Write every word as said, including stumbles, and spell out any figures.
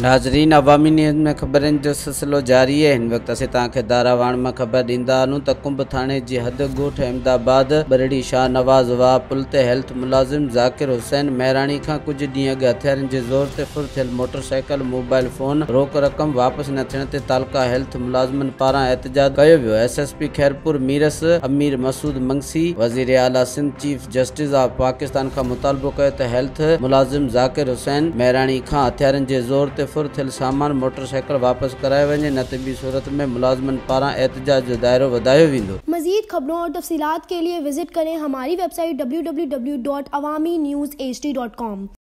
नाज़रीन, अवामी न्यूज़ में ख़बरनि जो सिलसिलो जारी है। हिन वक्त असीं तव्हांखे दारावाण में ख़बर ॾींदा आहियूं त कुंभ थाणे जी हद ॻोठ अहमदआबाद ॿाड़ी शाहनवाज वाह पुल ते हेल्थ मुलाज़िम ज़ाकिर हुसैन महराणी खां कुझु ॾींहं अॻु हथियारनि जे ज़ोर ते फुर थियल मोटरसाइकिल, मोबाइल फोन, रोक रक़म वापसि न थियण ते तालका हेल्थ मुलाज़िमनि पारां एहतजाज कयो वियो। S S P Khairpur Mirs Amir Masood Mangsi वज़ीर आला Sindh chief justice of Pakistan खां मुतालबो कयो त हेल्थ मुलाज़िम ज़ाकिर हुसैन महराणी खां हथियारनि जे ज़ोर ते फुर थियल सामान मोटरसाइकिल वापस कराए वञे, न त ॿी सूरत में मुलाजमन पारां एहतजाज जो दायरो वधायो वेंदो। मजीद खबरों और तफसीलात के लिए विजिट करें हमारी website W W W dot Awami news H D dot com.